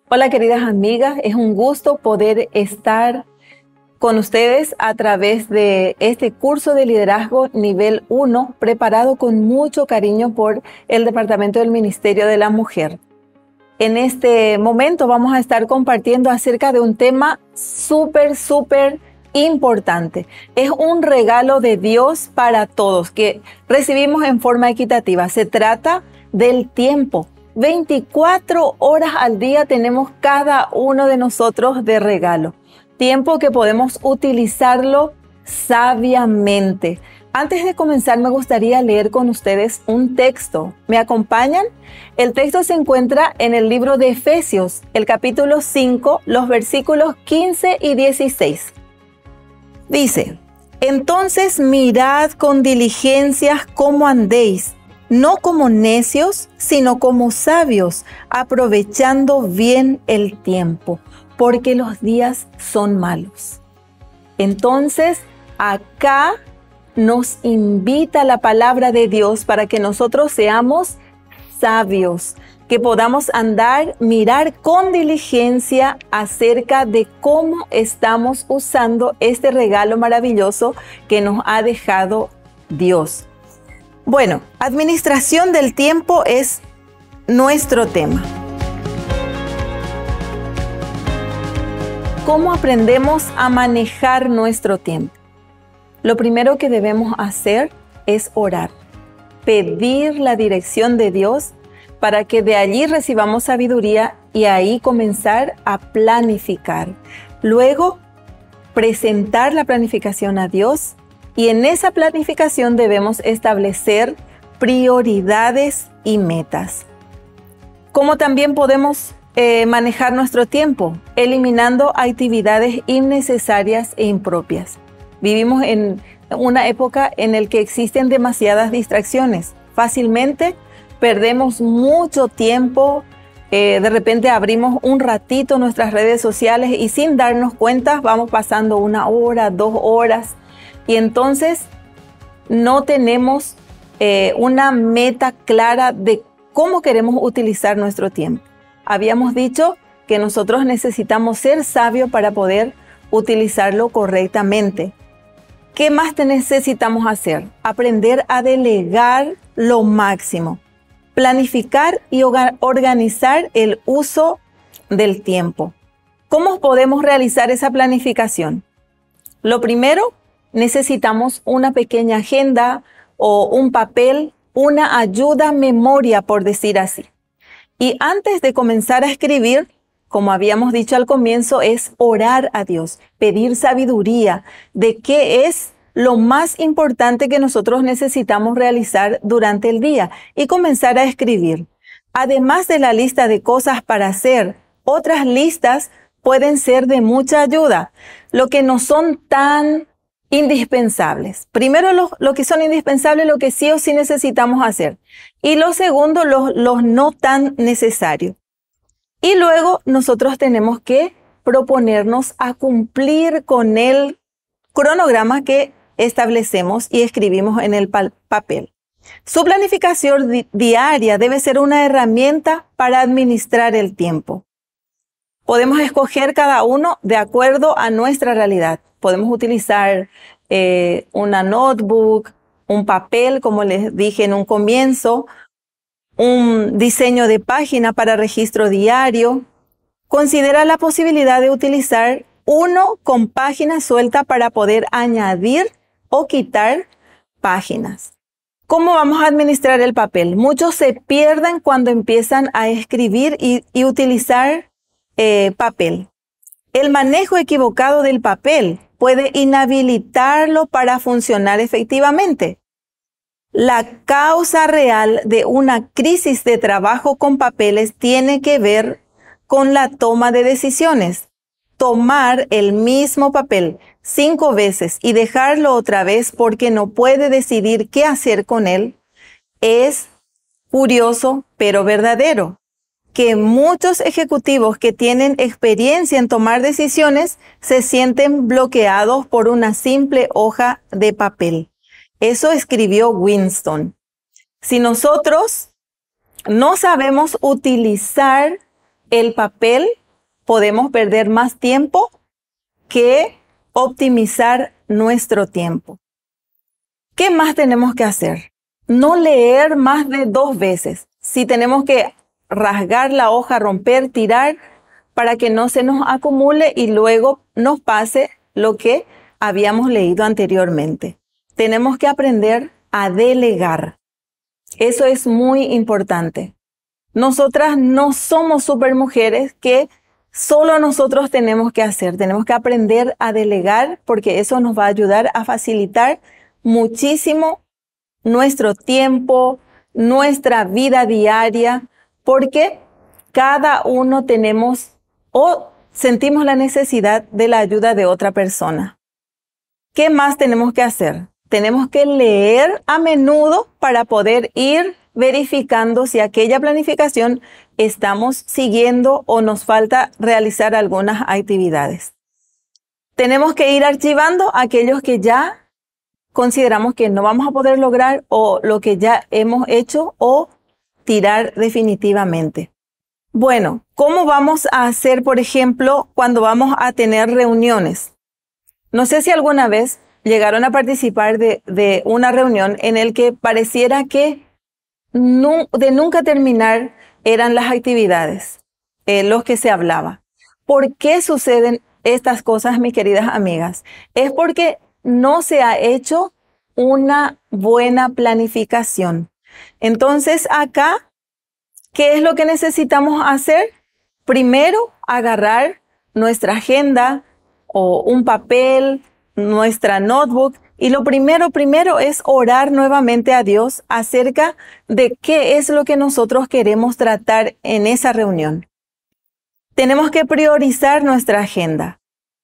Hola queridas amigas, es un gusto poder estar con ustedes a través de este curso de liderazgo nivel 1 preparado con mucho cariño por el Departamento del Ministerio de la Mujer. En este momento vamos a estar compartiendo acerca de un tema súper importante. Es un regalo de Dios para todos que recibimos en forma equitativa. Se trata del tiempo. 24 horas al día tenemos cada uno de nosotros de regalo. Tiempo que podemos utilizarlo sabiamente. Antes de comenzar, me gustaría leer con ustedes un texto. ¿Me acompañan? El texto se encuentra en el libro de Efesios, el capítulo 5, los versículos 15 y 16. Dice: entonces mirad con diligencia cómo andéis, no como necios, sino como sabios, aprovechando bien el tiempo, porque los días son malos. Entonces, acá nos invita la palabra de Dios para que nosotros seamos sabios, que podamos mirar con diligencia acerca de cómo estamos usando este regalo maravilloso que nos ha dejado Dios. Bueno, administración del tiempo es nuestro tema. ¿Cómo aprendemos a manejar nuestro tiempo? Lo primero que debemos hacer es orar, pedir la dirección de Dios para que de allí recibamos sabiduría y ahí comenzar a planificar. Luego, presentar la planificación a Dios y en esa planificación debemos establecer prioridades y metas. ¿Cómo también podemos manejar nuestro tiempo? Eliminando actividades innecesarias e impropias. Vivimos en una época en la que existen demasiadas distracciones. Fácilmente perdemos mucho tiempo, de repente abrimos un ratito nuestras redes sociales y sin darnos cuenta vamos pasando 1 hora, 2 horas y entonces no tenemos una meta clara de cómo queremos utilizar nuestro tiempo. Habíamos dicho que nosotros necesitamos ser sabios para poder utilizarlo correctamente. ¿Qué más necesitamos hacer? Aprender a delegar lo máximo. Planificar y organizar el uso del tiempo. ¿Cómo podemos realizar esa planificación? Lo primero, necesitamos una pequeña agenda o un papel, una ayuda memoria, por decir así. Y antes de comenzar a escribir, como habíamos dicho al comienzo, es orar a Dios, pedir sabiduría de qué es lo más importante que nosotros necesitamos realizar durante el día y comenzar a escribir. Además de la lista de cosas para hacer, otras listas pueden ser de mucha ayuda, lo que no son tan indispensables. Primero lo que son indispensables, lo que sí o sí necesitamos hacer. Y lo segundo, los no tan necesarios. Y luego nosotros tenemos que proponernos a cumplir con el cronograma que establecemos y escribimos en el papel. Su planificación diaria debe ser una herramienta para administrar el tiempo. Podemos escoger cada uno de acuerdo a nuestra realidad. Podemos utilizar una notebook, un papel, como les dije en un comienzo, un diseño de página para registro diario. Considera la posibilidad de utilizar uno con página suelta para poder añadir o quitar páginas. ¿Cómo vamos a administrar el papel? Muchos se pierden cuando empiezan a escribir y utilizar papel. El manejo equivocado del papel puede inhabilitarlo para funcionar efectivamente. La causa real de una crisis de trabajo con papeles tiene que ver con la toma de decisiones. Tomar el mismo papel 5 veces y dejarlo otra vez porque no puede decidir qué hacer con él es curioso pero verdadero. Que muchos ejecutivos que tienen experiencia en tomar decisiones se sienten bloqueados por una simple hoja de papel. Eso escribió Winston. Si nosotros no sabemos utilizar el papel podemos perder más tiempo que optimizar nuestro tiempo. ¿Qué más tenemos que hacer? No leer más de 2 veces. Si tenemos que rasgar la hoja, romper, tirar, para que no se nos acumule y luego nos pase lo que habíamos leído anteriormente. Tenemos que aprender a delegar. Eso es muy importante. Nosotras no somos supermujeres que solo nosotros tenemos que hacer. Tenemos que aprender a delegar porque eso nos va a ayudar a facilitar muchísimo nuestro tiempo, nuestra vida diaria, porque cada uno tenemos o sentimos la necesidad de la ayuda de otra persona. ¿Qué más tenemos que hacer? Tenemos que leer a menudo para poder ir verificando si aquella planificación estamos siguiendo o nos falta realizar algunas actividades. Tenemos que ir archivando aquellos que ya consideramos que no vamos a poder lograr o lo que ya hemos hecho o tirar definitivamente. Bueno, ¿cómo vamos a hacer, por ejemplo, cuando vamos a tener reuniones? No sé si alguna vez llegaron a participar de una reunión en el que pareciera que de nunca terminar eran las actividades, los que se hablaba. ¿Por qué suceden estas cosas, mis queridas amigas? Es porque no se ha hecho una buena planificación. Entonces acá, ¿qué es lo que necesitamos hacer? Primero, agarrar nuestra agenda o un papel, nuestra notebook, y lo primero es orar nuevamente a Dios acerca de qué es lo que nosotros queremos tratar en esa reunión. Tenemos que priorizar nuestra agenda,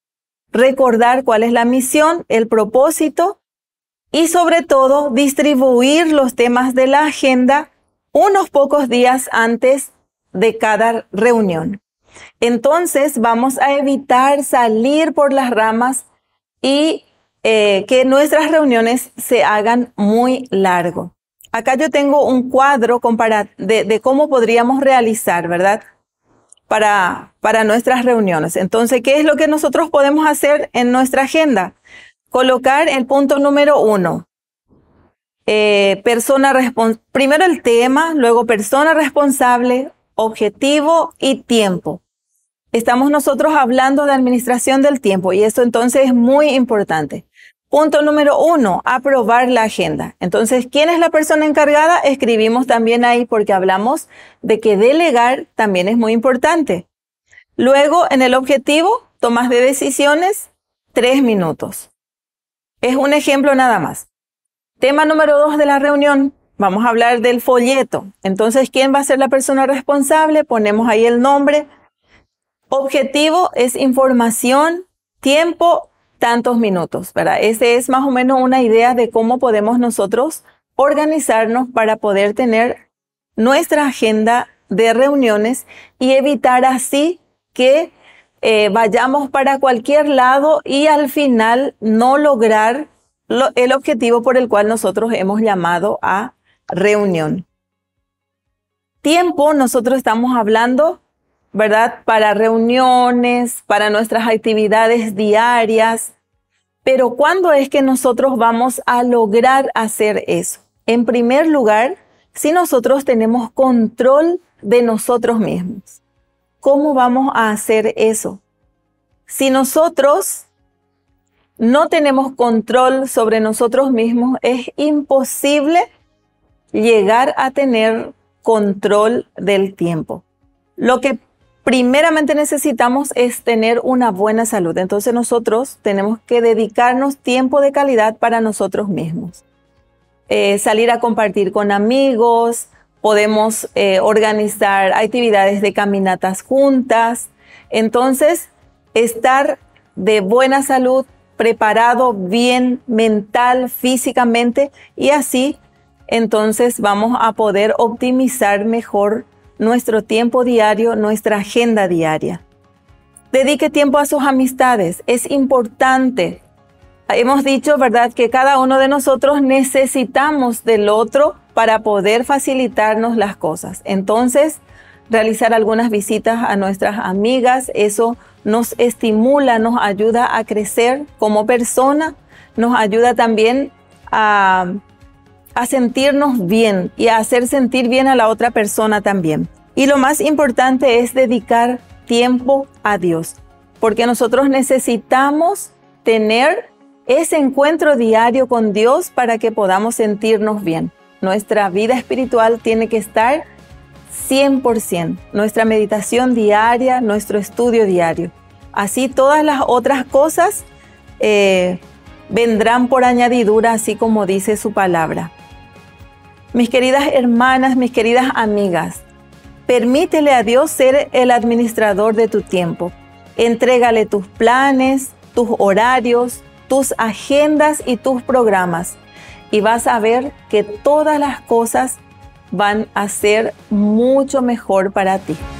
recordar cuál es la misión, el propósito y sobre todo distribuir los temas de la agenda unos pocos días antes de cada reunión. Entonces vamos a evitar salir por las ramas y que nuestras reuniones se hagan muy largo. Acá yo tengo un cuadro de cómo podríamos realizar, ¿verdad? Para nuestras reuniones. Entonces, ¿qué es lo que nosotros podemos hacer en nuestra agenda? Colocar el punto número 1. Primero el tema, luego persona responsable, objetivo y tiempo. Estamos nosotros hablando de administración del tiempo y esto entonces es muy importante. Punto número 1, aprobar la agenda. Entonces, ¿quién es la persona encargada? Escribimos también ahí porque hablamos de que delegar también es muy importante. Luego, en el objetivo, tomas de decisiones, 3 minutos. Es un ejemplo nada más. Tema número 2 de la reunión, vamos a hablar del folleto. Entonces, ¿quién va a ser la persona responsable? Ponemos ahí el nombre. Objetivo es información, tiempo, tantos minutos, ¿verdad? Esa es más o menos una idea de cómo podemos nosotros organizarnos para poder tener nuestra agenda de reuniones y evitar así que vayamos para cualquier lado y al final no lograr el objetivo por el cual nosotros hemos llamado a reunión. Tiempo, nosotros estamos hablando, ¿verdad? Para reuniones, para nuestras actividades diarias. Pero ¿cuándo es que nosotros vamos a lograr hacer eso? En primer lugar, si nosotros tenemos control de nosotros mismos. ¿Cómo vamos a hacer eso? Si nosotros no tenemos control sobre nosotros mismos, es imposible llegar a tener control del tiempo. Lo que primeramente necesitamos es tener una buena salud. Entonces nosotros tenemos que dedicarnos tiempo de calidad para nosotros mismos. Salir a compartir con amigos, podemos organizar actividades de caminatas juntas. Entonces, estar de buena salud, preparado bien mental, físicamente, y así entonces vamos a poder optimizar mejor nuestro tiempo diario, nuestra agenda diaria. Dedique tiempo a sus amistades, es importante. Hemos dicho, ¿verdad?, que cada uno de nosotros necesitamos del otro para poder facilitarnos las cosas. Entonces, realizar algunas visitas a nuestras amigas. Eso nos estimula, nos ayuda a crecer como persona, nos ayuda también a sentirnos bien y a hacer sentir bien a la otra persona también. Y lo más importante es dedicar tiempo a Dios, porque nosotros necesitamos tener ese encuentro diario con Dios para que podamos sentirnos bien. Nuestra vida espiritual tiene que estar 100%, nuestra meditación diaria, nuestro estudio diario. Así todas las otras cosas vendrán por añadidura, así como dice su palabra. Mis queridas hermanas, mis queridas amigas, permítele a Dios ser el administrador de tu tiempo. Entrégale tus planes, tus horarios, tus agendas y tus programas. Y vas a ver que todas las cosas van a ser mucho mejor para ti.